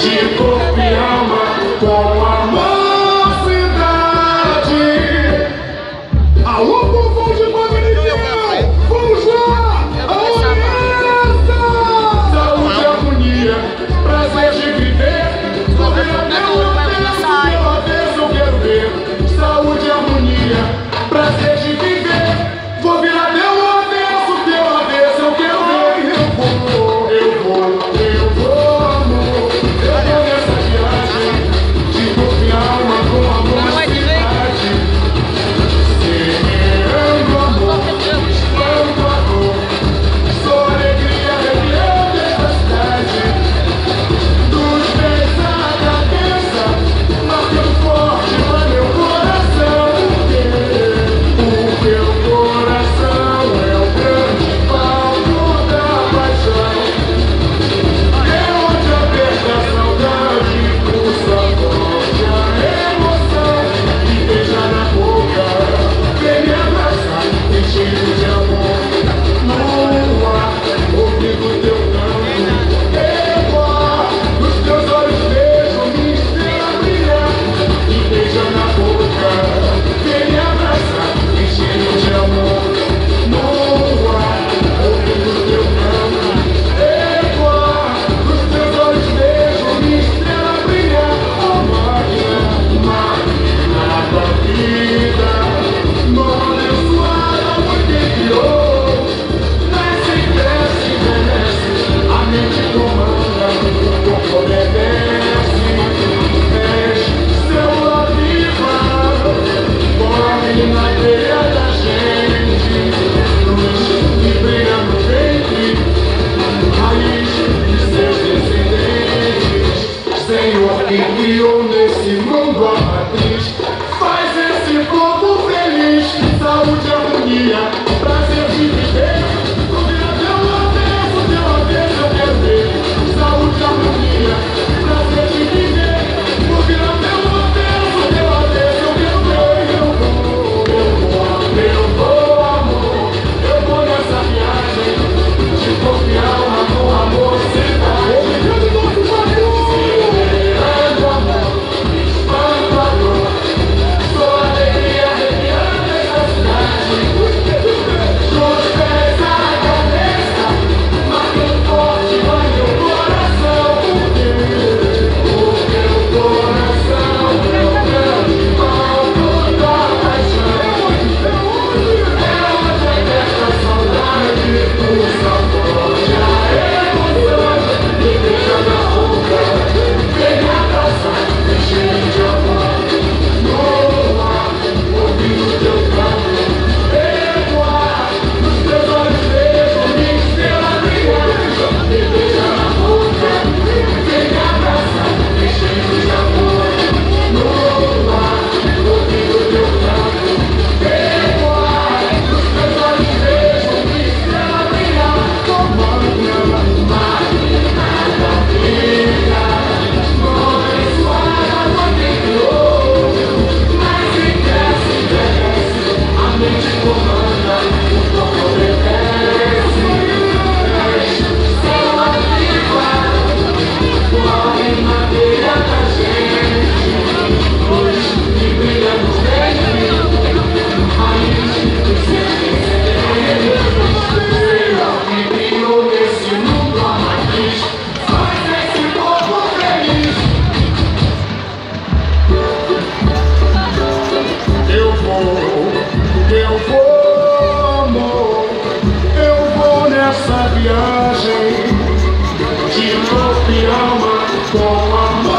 de corpo e alma, com a mocidade. Alô, povo de Mangaricão, vamos lá! Saúde e harmonia, prazer de viver. Vou virar meu avesso, eu quero ver. Saúde e harmonia, prazer de viver. Vou virar meu avesso, eu quero ver. Eu vou, amor. Eu vou nessa viagem de corpo e alma, com amor e cidade. Semeando amor, espalhando a dor. Sou alegria arrepiando esta cidade. Dos pés à cabeça, marcando forte vai meu coração. O meu coração é o grande palco da paixão. É onde aperta a saudade, pulsa forte a emoção. E beija na boca, vem me abraçar, enchendo de amor. No ar, ouvindo teu canto, ecoar. Nos teus olhos vejo minha estrela brilhar. E beija na boca, vem me abraçar, enchendo de amor. No ar, ouvindo teu canto, ecoar. Nos teus olhos vejo minha estrela brilhar. Oh, máquina da vida, mão abençoada por quem criou. Nasce, cresce, envelhece, a mente comanda, o corpo obedece. És célula viva, corre na veia da gente. Luz que brilha no ventre, raiz de seus descendentes. Senhor que criou nesse mundo a matriz, faz esse povo feliz. Saúde e harmonia, prazer de viver. Vou virar teu avesso, eu quero ver. Saúde e harmonia, prazer de viver. Vou virar teu avesso, eu quero ver. Eu vou, amor. Eu vou nessa viagem de corpo e alma, com amor e cidade. Semeando amor, espalhando a dor. Sou alegria arrepiando essa cidade. Dos pés à cabeça, marcando forte vai meu coração. O meu coração é o grande palco da paixão. É onde aperta a saudade, pulsa forte a emoção. E beija na boca, vem me abraçar, enchendo de amor. No ar, ouvindo teu canto, ecoar. Nos teus olhos vejo minha estrela brilhar. E beija na boca, vem me abraçar, enchendo de amor. No ar, ouvindo teu canto, ecoar. Nos teus olhos vejo minha estrela brilhar. Máquina da vida, mão abençoada por quem criou. Nasce, cresce, envelhece, a mente comanda, o corpo obedece. És célula viva, corre na veia da gente. Luz que brilha no ventre, raiz de seus descendentes. Senhor que criou nesse mundo a matriz, faz esse povo feliz. Eu vou, amor. Eu vou nessa viagem de corpo e alma, com amor.